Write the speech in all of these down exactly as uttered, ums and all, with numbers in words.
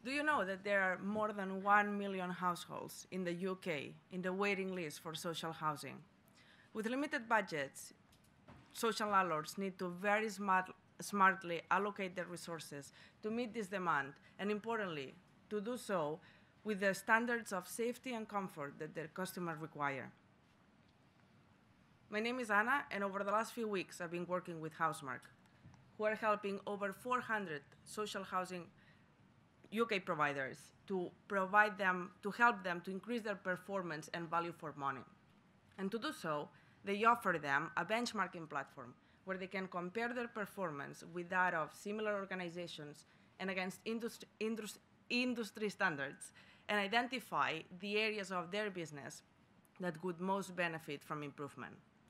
Do you know that there are more than one million households in the U K in the waiting list for social housing? With limited budgets, social landlords need to very smart, smartly allocate their resources to meet this demand, and importantly, to do so with the standards of safety and comfort that their customers require. My name is Anna, and over the last few weeks, I've been working with Housemarque, who are helping over four hundred social housing U K providers to provide them, to help them to increase their performance and value for money. And to do so, they offer them a benchmarking platform where they can compare their performance with that of similar organizations and against industry, industry, industry standards, and identify the areas of their business that would most benefit from improvement.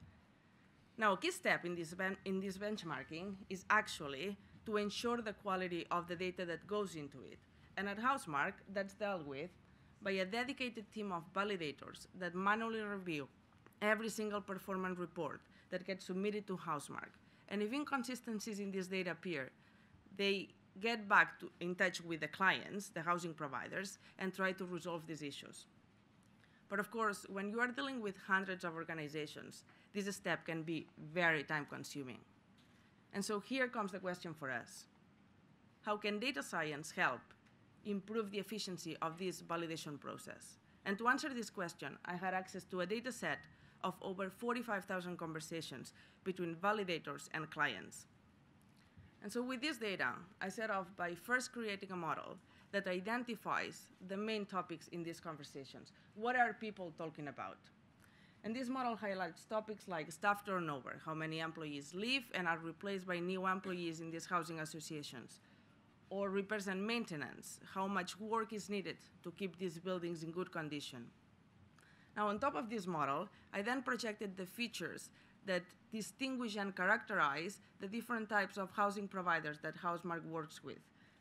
Now, a key step in this, ben in this benchmarking is actually to ensure the quality of the data that goes into it. And at Housemarque, that's dealt with by a dedicated team of validators that manually review every single performance report that gets submitted to Housemarque. And if inconsistencies in this data appear, they get back to, in touch with the clients, the housing providers, and try to resolve these issues. But of course, when you are dealing with hundreds of organizations, this step can be very time-consuming. And so here comes the question for us. How can data science help improve the efficiency of this validation process? And to answer this question, I had access to a data set of over forty-five thousand conversations between validators and clients. And so with this data, I set off by first creating a model that identifies the main topics in these conversations. What are people talking about? And this model highlights topics like staff turnover, how many employees leave and are replaced by new employees in these housing associations, or repairs and maintenance, how much work is needed to keep these buildings in good condition. Now, on top of this model, I then projected the features that distinguish and characterize the different types of housing providers that Housemarque works with.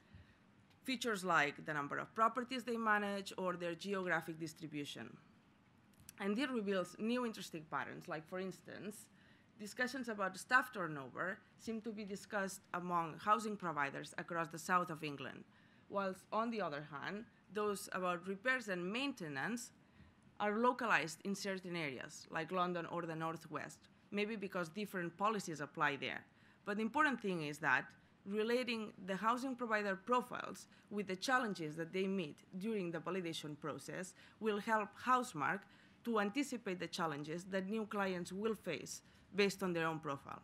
Features like the number of properties they manage or their geographic distribution. And this reveals new interesting patterns, like, for instance, discussions about staff turnover seem to be discussed among housing providers across the south of England, whilst, on the other hand, those about repairs and maintenance are localized in certain areas, like London or the Northwest, maybe because different policies apply there. But the important thing is that relating the housing provider profiles with the challenges that they meet during the validation process will help Housemarque to anticipate the challenges that new clients will face based on their own profile.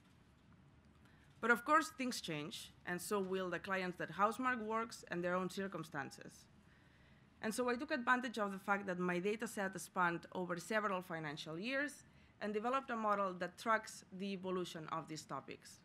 But of course, things change, and so will the clients that Housemarque works and their own circumstances. And so I took advantage of the fact that my data set spanned over several financial years and developed a model that tracks the evolution of these topics.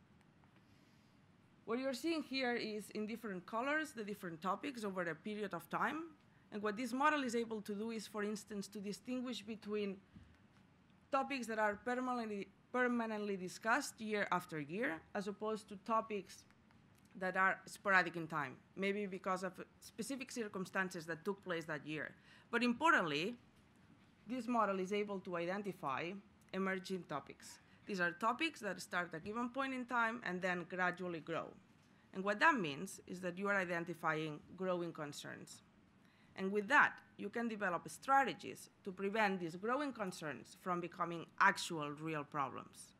What you're seeing here is in different colors, the different topics over a period of time. And what this model is able to do is, for instance, to distinguish between topics that are permanently, permanently discussed year after year, as opposed to topics that are sporadic in time, maybe because of specific circumstances that took place that year. But importantly, this model is able to identify emerging topics. These are topics that start at a given point in time and then gradually grow. And what that means is that you are identifying growing concerns. And with that, you can develop strategies to prevent these growing concerns from becoming actual real problems.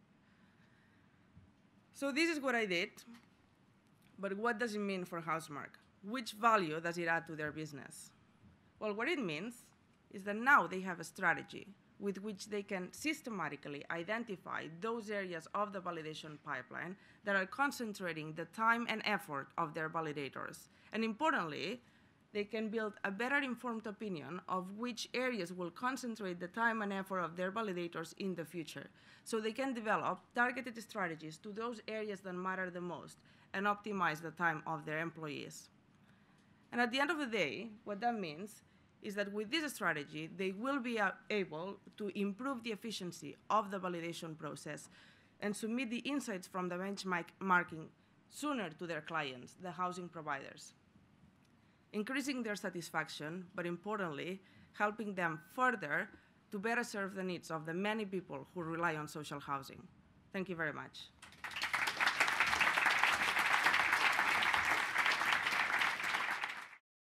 So this is what I did, but what does it mean for Housemarque? Which value does it add to their business? Well, what it means is that now they have a strategy with which they can systematically identify those areas of the validation pipeline that are concentrating the time and effort of their validators. And importantly, they can build a better informed opinion of which areas will concentrate the time and effort of their validators in the future. So they can develop targeted strategies to those areas that matter the most and optimize the time of their employees. And at the end of the day, what that means is that with this strategy, they will be able to improve the efficiency of the validation process and submit the insights from the benchmarking sooner to their clients, the housing providers, increasing their satisfaction, but importantly, helping them further to better serve the needs of the many people who rely on social housing. Thank you very much.